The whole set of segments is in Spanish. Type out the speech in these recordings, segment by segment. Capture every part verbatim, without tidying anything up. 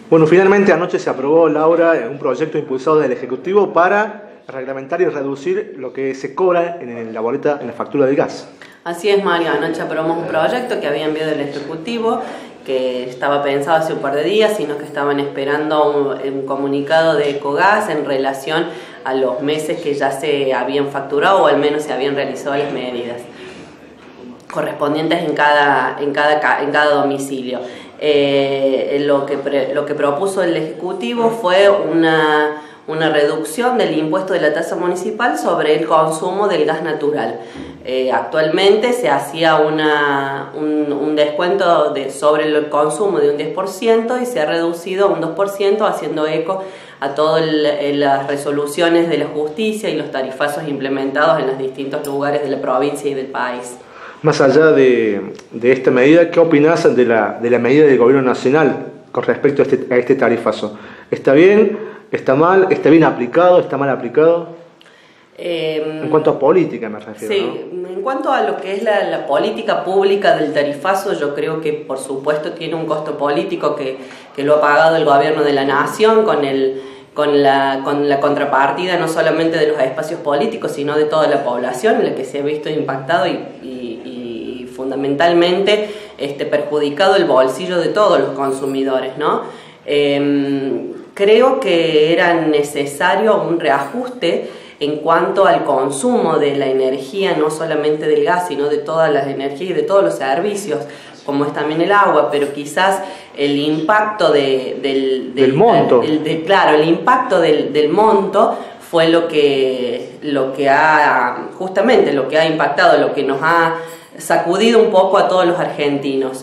Bueno, finalmente anoche se aprobó, Laura, un proyecto impulsado del Ejecutivo para reglamentar y reducir lo que se cobra en la boleta, en la factura del gas. Así es, Mario. Anoche aprobamos un proyecto que había enviado el Ejecutivo, que estaba pensado hace un par de días, sino que estaban esperando un, un comunicado de Ecogas en relación a los meses que ya se habían facturado o al menos se habían realizado las medidas correspondientes en cada, en cada, en cada domicilio. Eh, lo, que pre, lo que propuso el Ejecutivo fue una, una reducción del impuesto de la tasa municipal sobre el consumo del gas natural. Eh, actualmente se hacía una, un, un descuento de, sobre el consumo de un diez por ciento y se ha reducido a un dos por ciento, haciendo eco a todas las resoluciones de la justicia y los tarifazos implementados en los distintos lugares de la provincia y del país. Más allá de, de esta medida, ¿qué opinás de la, de la medida del Gobierno Nacional con respecto a este, a este tarifazo? ¿Está bien? ¿Está mal? ¿Está bien aplicado? ¿Está mal aplicado? Eh, en cuanto a política me refiero. Sí, ¿no? En cuanto a lo que es la, la política pública del tarifazo, yo creo que por supuesto tiene un costo político que, que lo ha pagado el Gobierno de la Nación con el... Con la, con la contrapartida no solamente de los espacios políticos, sino de toda la población, en la que se ha visto impactado y, y, y fundamentalmente este, perjudicado el bolsillo de todos los consumidores, ¿no? Eh, creo que era necesario un reajuste en cuanto al consumo de la energía, no solamente del gas, sino de todas las energías y de todos los servicios, como es también el agua, pero quizás el impacto de, del, del, del monto. Del, de, claro, el impacto del, del monto fue lo que, lo que ha, justamente lo que ha impactado, lo que nos ha sacudido un poco a todos los argentinos.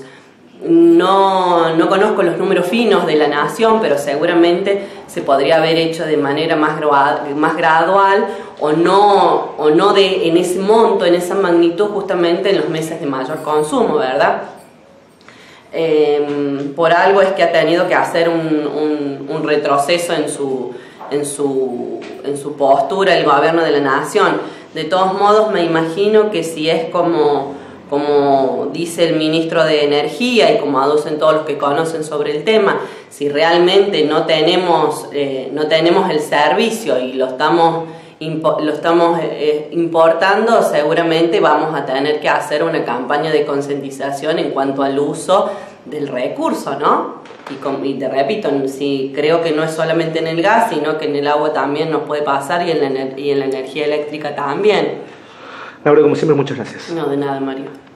No, no conozco los números finos de la Nación, pero seguramente se podría haber hecho de manera más, más gradual o no, o no de, en ese monto, en esa magnitud, justamente en los meses de mayor consumo, ¿verdad? Eh, por algo es que ha tenido que hacer un, un, un retroceso en su, en, su, en su postura el Gobierno de la Nación. De todos modos, me imagino que si es como... como dice el ministro de Energía y como aducen todos los que conocen sobre el tema, si realmente no tenemos, eh, no tenemos el servicio y lo estamos, impo lo estamos eh, importando, seguramente vamos a tener que hacer una campaña de concientización en cuanto al uso del recurso, ¿no? Y, con, y te repito, sí, creo que no es solamente en el gas, sino que en el agua también nos puede pasar y en la, y en la energía eléctrica también. Laura, como siempre, muchas gracias. No, de nada, Mario.